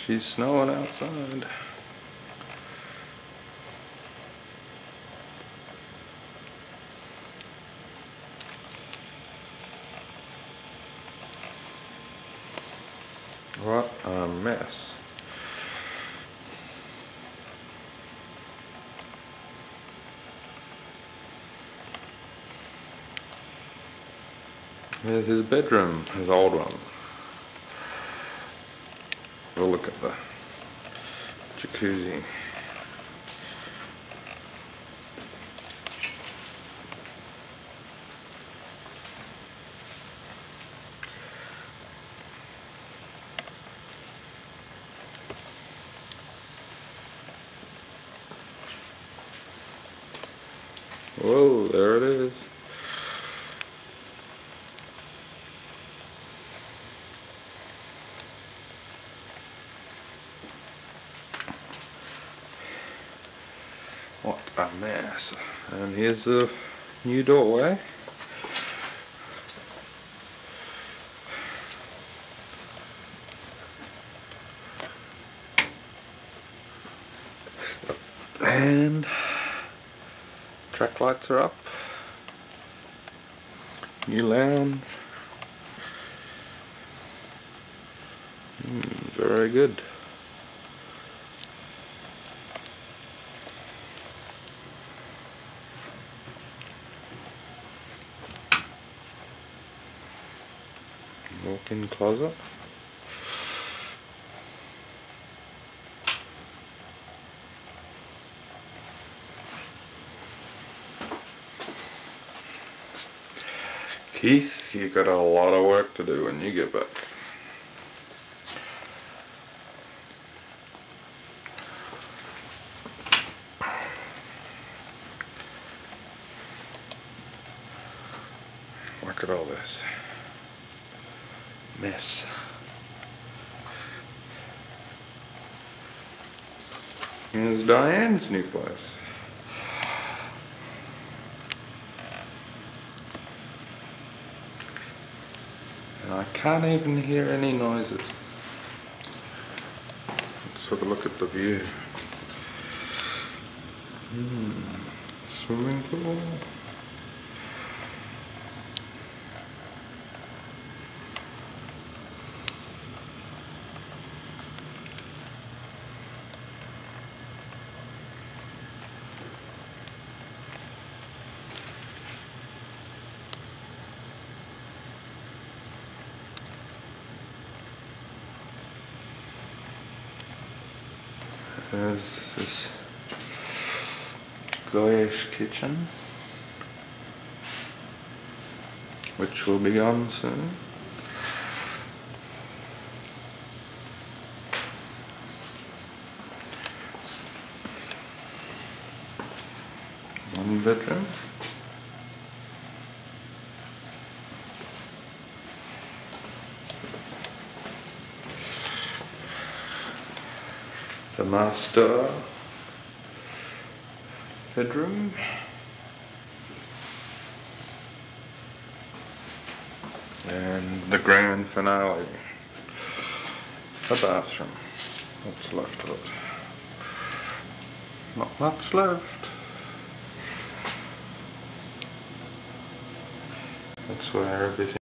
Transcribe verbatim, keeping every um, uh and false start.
She's snowing outside. What a mess. Here's his bedroom, his old one. We'll look at the jacuzzi. Whoa, there it is. What a mess. And here's the new doorway. And track lights are up. New lounge. Mm, very good. Walk-in closet. Keith, you got a lot of work to do when you get back. Look at all this mess. Here's Diane's new place. And I can't even hear any noises. Let's have a look at the view. Hmm. Swimming pool. There's this Goyish kitchen, which will be gone soon. One bedroom. The master bedroom. And the grand finale, the bathroom. What's left of it? Not much left. That's where everything